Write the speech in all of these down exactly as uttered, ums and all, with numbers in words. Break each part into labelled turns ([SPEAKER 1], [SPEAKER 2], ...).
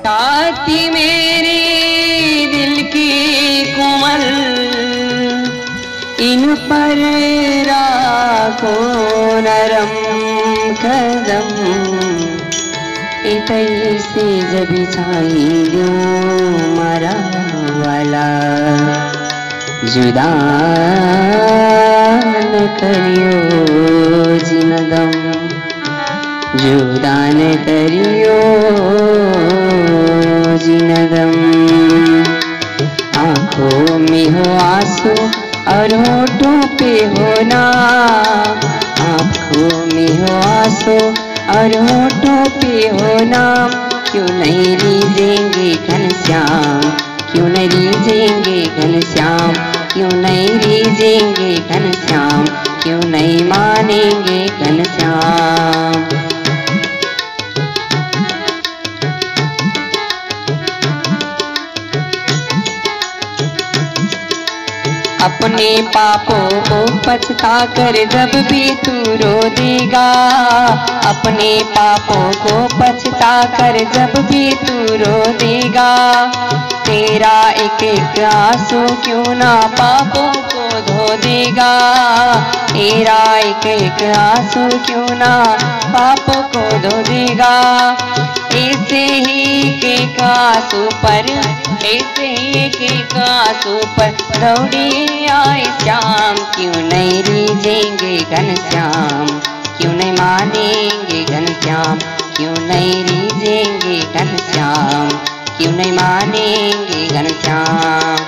[SPEAKER 1] ताती मेरे दिल की कोमल इन पर राखो नरम कदम इतई से जब छाई दो मारा वाला जुदा न करियो जिनदम जुदा न करियो जिनदम। आंखों में हो आंसू और होठों पे हो नाम, आंखों में हो आंसू और होठों पे हो नाम। क्यों नहीं रीजेंगे घनश्याम, क्यों नहीं रीजेंगे घनश्याम, क्यों नहीं रीजेंगे घनश्याम, क्यों नहीं मानेंगे घनश्याम। अपने पापों को पछता कर जब भी तू रो देगा, अपने पापों को पछता कर जब भी तू रो देगा। तेरा एक एक आंसू क्यों ना पापों को धो देगा, तेरा एक एक आंसू क्यों ना पापों को धो देगा। ऐसे ही के आंसू पर, ऐसे ही के आंसू पर दौड़ी आए श्याम। क्यों नहीं रीजेंगे घनश्याम, क्यों नहीं मानेंगे घनश्याम, क्यों नहीं रीजेंगे घनश्याम, क्यों नहीं मानेंगे घनश्याम।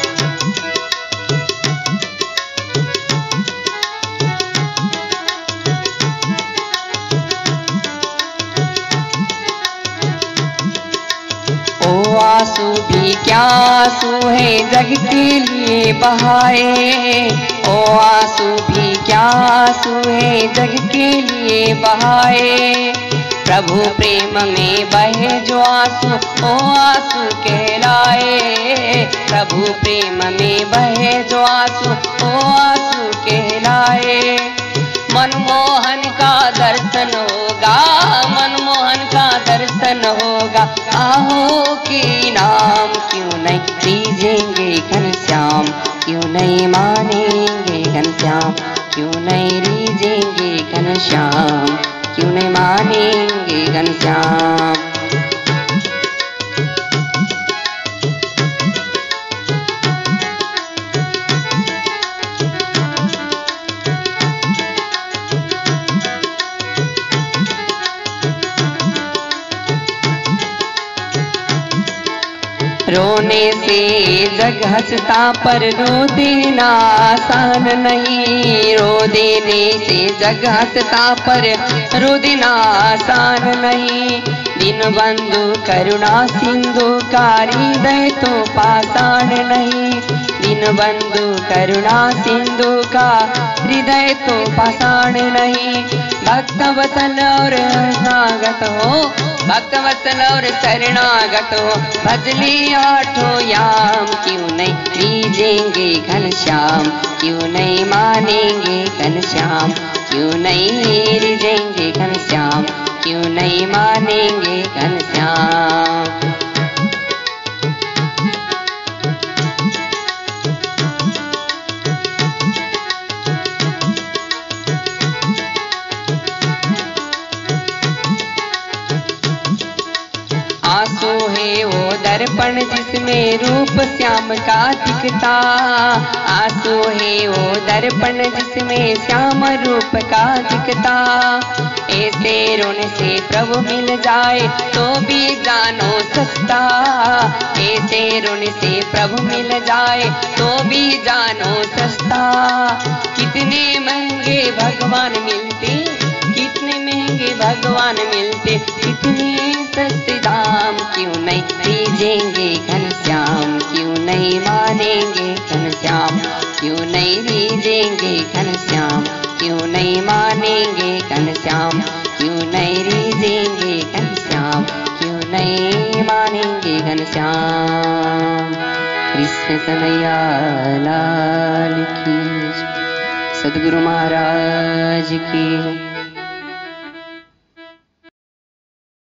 [SPEAKER 1] आंसू भी क्या आंसू है जग के लिए बहाए, ओ आंसू भी क्या आंसू है जग के लिए बहाए। प्रभु प्रेम में बहे जो आंसू ओ आंसू कहलाए, प्रभु प्रेम में बहे जो आंसू ओ आंसू कहलाए। मनमोहन का दर्शन होगा, मनमोहन का दर्शन होगा आहो के नाम। क्यों नहीं रीजेंगे घनश्याम, क्यों नहीं मानेंगे घनश्याम, क्यों नहीं रीजेंगे घनश्याम, क्यों नहीं मानेंगे घनश्याम। रोने से जग हंसता पर रो देना आसान नहीं, रो देने से जग हंसता पर रो देना आसान नहीं। दीनबंधु करुणा सिंधु का हृदय तो पाषाण नहीं, दीनबंधु करुणा सिंधु का हृदय तो पाषाण नहीं। भक्त वत्सल और शरणागत हो, भक्त वत्सल और शरणागत हो भजली आठों याम। क्यों नहीं रीजेंगे घनश्याम, क्यों नहीं मानेंगे घनश्याम, क्यों नहीं रीजेंगे घनश्याम, क्यों नहीं मानेंगे घनश्याम। आंसू है वो दर्पण जिसमें रूप श्याम का दिखता, आंसू है वो दर्पण जिसमें श्याम रूप का दिखता। ऐसे रोने से प्रभु मिल जाए तो भी जानो सस्ता, ऐसे रोने से प्रभु मिल जाए तो भी जानो सस्ता। कितने महंगे भगवान मिलते, कितने महंगे भगवान मिलते, कितने सस्ते दाम। क्यों नहीं रीजेंगे घनश्याम, क्यों नहीं मानेंगे घनश्याम, क्यों नहीं रीजेंगे घनश्याम, क्यों नहीं मानेंगे घनश्याम, क्यों नहीं रीजेंगे घनश्याम, क्यों नहीं मानेंगे घनश्याम। कृष्ण कन्हैया लाल की, सद्गुरु महाराज की।